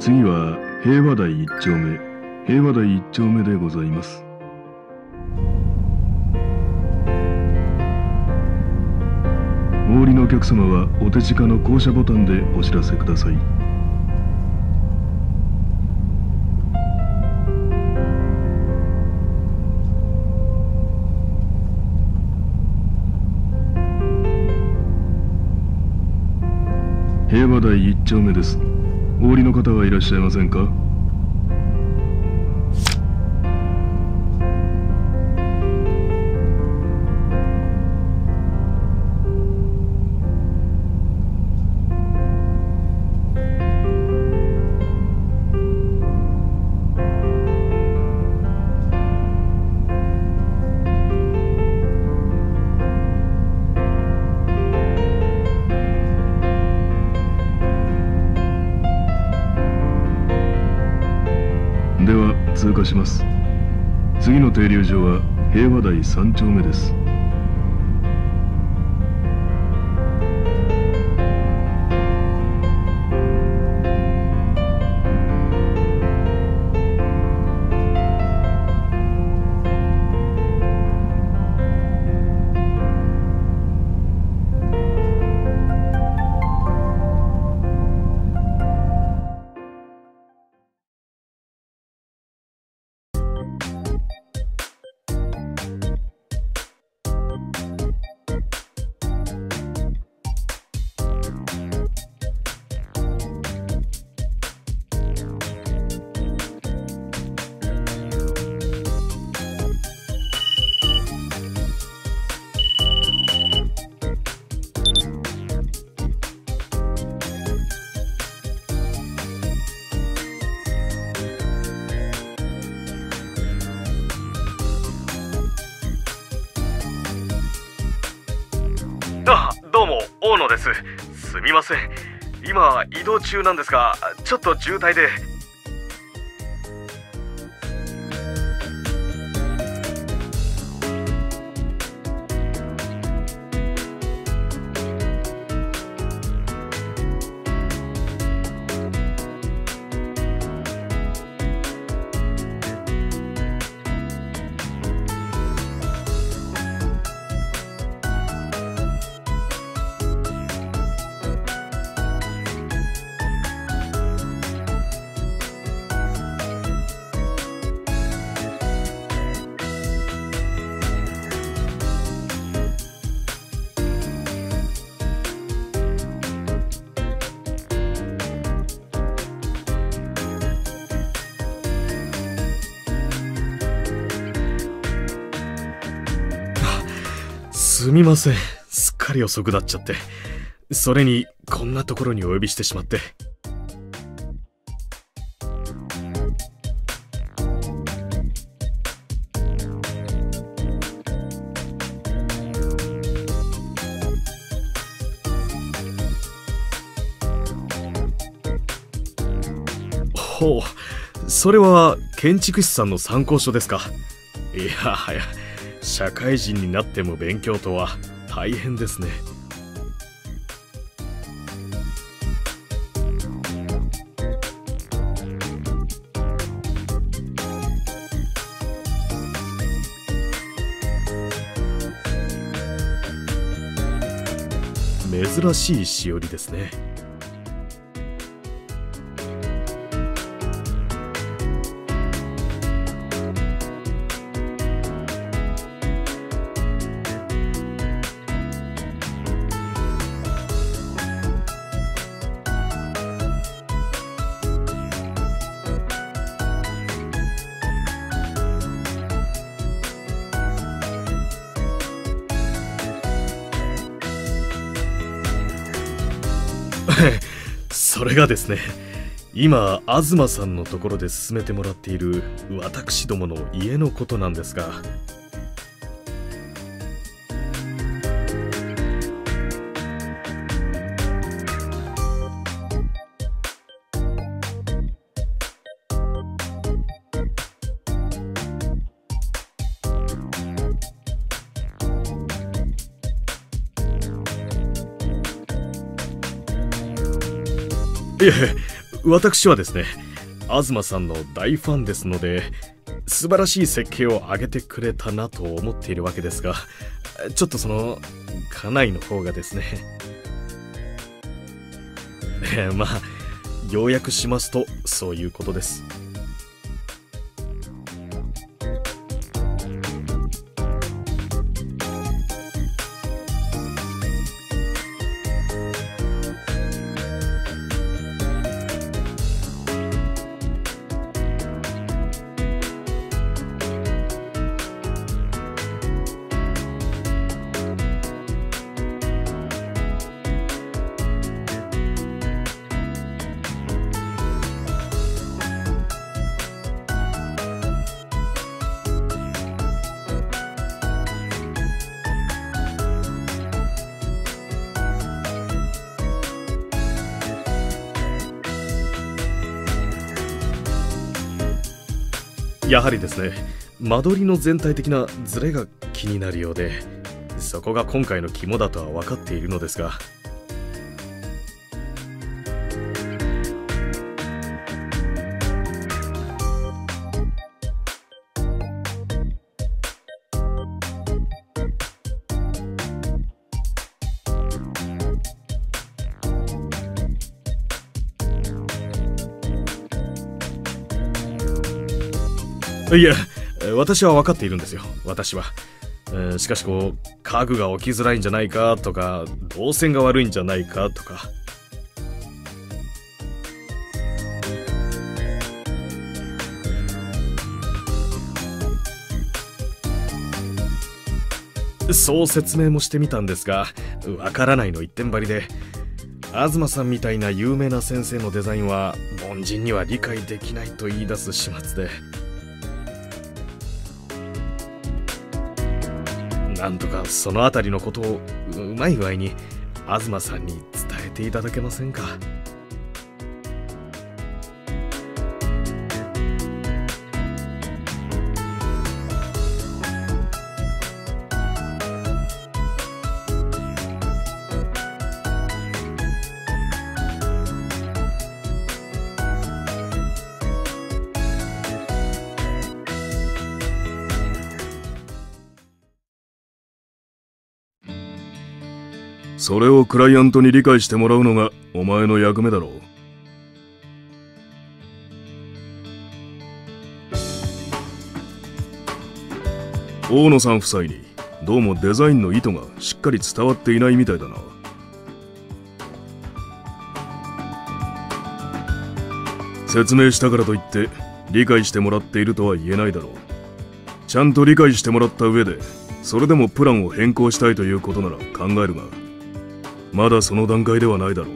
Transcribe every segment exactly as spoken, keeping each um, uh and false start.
次は平和台一丁目、平和台一丁目でございます。お降りのお客様はお手近の降車ボタンでお知らせください。平和台一丁目です。お降りの方はいらっしゃいませんか？では通過します。次の停留所は平和台三丁目です。 あ、どうも大野です。すみません、今移動中なんですが、ちょっと渋滞で。すみません、すっかり遅くなっちゃって。それにこんなところにお呼びしてしまって。ほう、それは建築士さんの参考書ですか？いやはや、社会人になっても勉強とは大変ですね。珍しいしおりですね。それがですね、今東さんのところで進めてもらっている私どもの家のことなんですが。いえ、 私はですね、東さんの大ファンですので、素晴らしい設計を上げてくれたなと思っているわけですが、ちょっとその家内の方がですねまあ要約しますとそういうことです。やはりですね、間取りの全体的なズレが気になるようで、そこが今回の肝だとは分かっているのですが。いや、私は分かっているんですよ、私は。えー、しかしこう、家具が起きづらいんじゃないかとか、動線が悪いんじゃないかとか。そう説明もしてみたんですが、分からないの一点張りで、東さんみたいな有名な先生のデザインは凡人には理解できないと言い出す始末で。なんとかそのあたりのことをうまい具合に東さんに伝えていただけませんか。 それをクライアントに理解してもらうのがお前の役目だろう。大野さん夫妻にどうもデザインの意図がしっかり伝わっていないみたいだな。説明したからといって理解してもらっているとは言えないだろう。ちゃんと理解してもらった上で、それでもプランを変更したいということなら考えるが、まだその段階ではないだろう。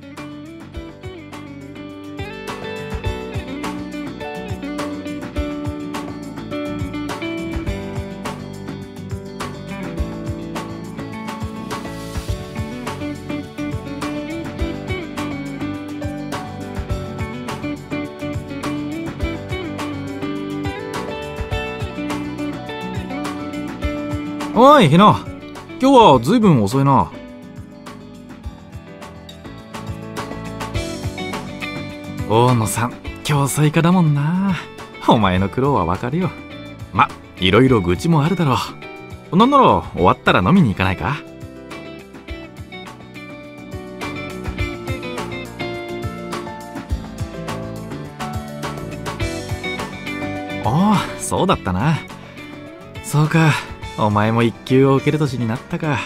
おい、ひな。今日はずいぶん遅いな。大野さん、競争家だもんな。お前の苦労はわかるよ。ま、いろいろ愚痴もあるだろう。なんなら終わったら飲みに行かないか？ああ、そうだったな。そうか、お前も一級を受ける年になったか。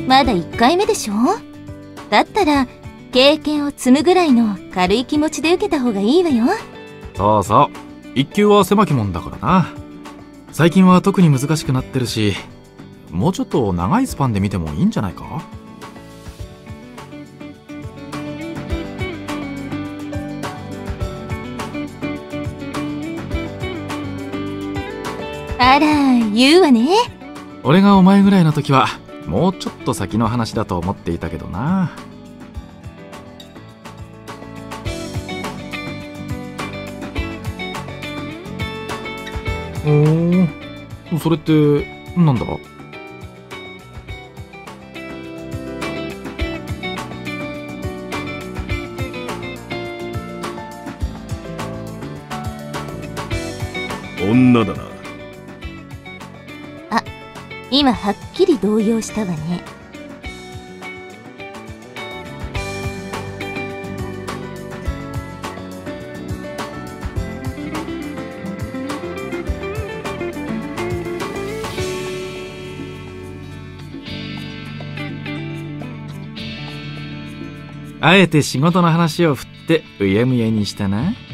まだいっかいめでしょ。だったら経験を積むぐらいの軽い気持ちで受けた方がいいわよ。 そうそう、一級は狭きもんだからな。最近は特に難しくなってるし、もうちょっと長いスパンで見てもいいんじゃないか。 あら、言うわね。 俺がお前ぐらいの時はもうちょっと先の話だと思っていたけどな。おー、それってなんだ？ 女だな。 今はっきり動揺したわね。 あえて仕事の話を振ってうやむやにしたな。